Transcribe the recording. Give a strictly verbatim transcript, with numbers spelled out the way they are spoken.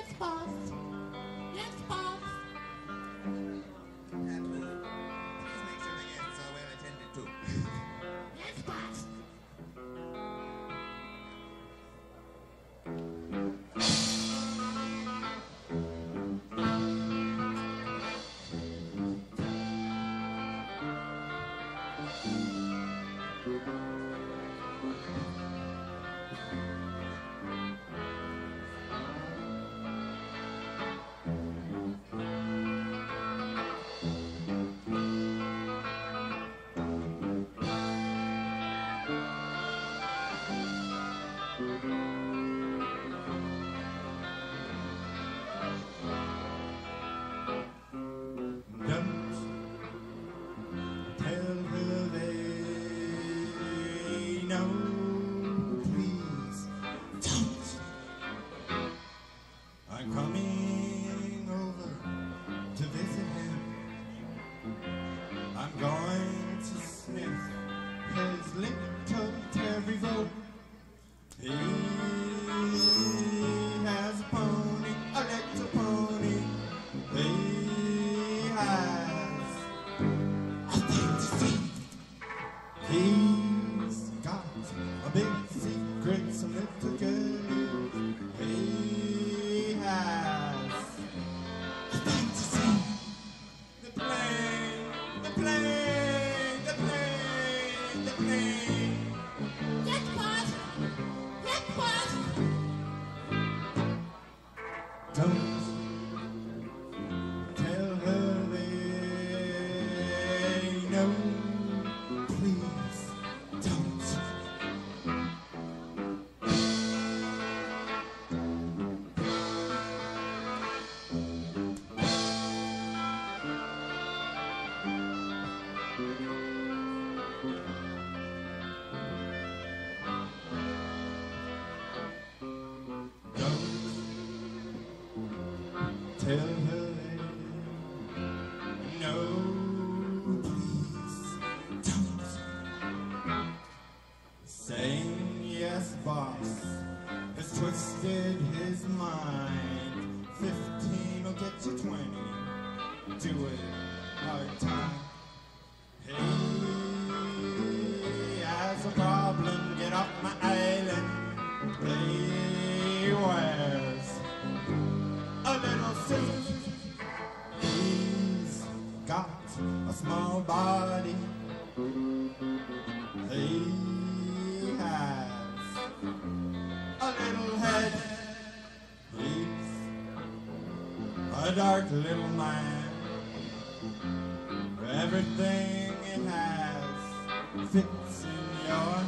Yes, boss. Yes, boss. Please make sure the guests are well attended to. Yes, boss. Tell her no, please don't. Saying yes, boss, has twisted his mind. Fifteen will get you twenty. Do it hard time. Hey, has a problem, get off my island. Hey, where's a little suit? He's got a small body. He has a little head. He's a dark little man. Everything it has fits in your